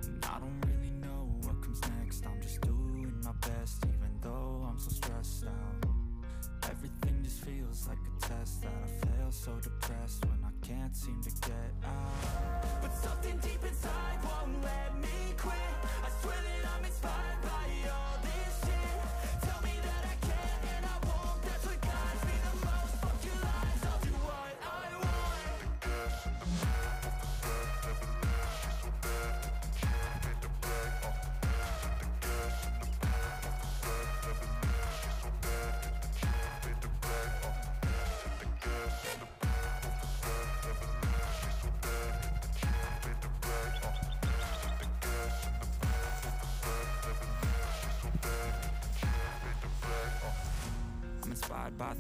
And I don't really know what comes next. I'm just doing my best, even though I'm so stressed out. Everything just feels like a test that I fail, so depressed when I can't seem to get out. But something deep inside won't let me quit. I swear that I'm inspired by all this shit. Tell me that I can and I won't. That's what guides me the most. Fuck your lies, I'll do what I want. The gas in the middle of the set, never leave, she's so bad. Can't make the bag off. The gas in the middle of the set, never leave, she's so bad. Can't make the bag off. The gas in the middle of the set, never leave, she's so bad. Can't make the bag off. The gas in the middle of the set, never leave, she's so bad. Can't make the bag off. I'm inspired by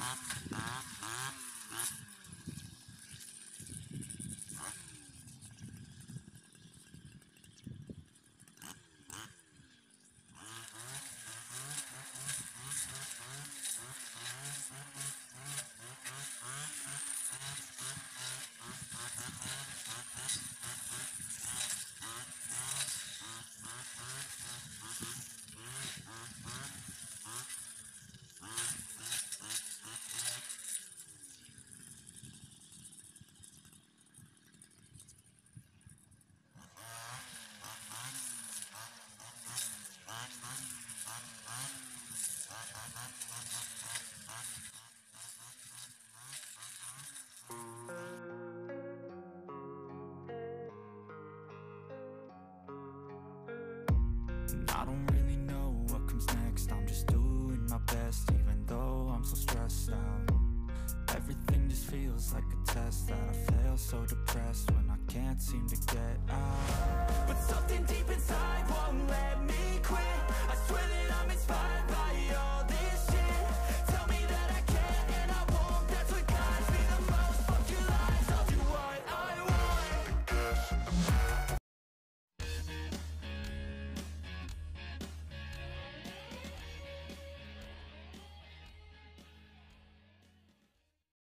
And I don't really know what comes next. I'm just doing my best, even though I'm so stressed out. Everything just feels like a test that I fail, so depressed when I can't seem to get out. But something deep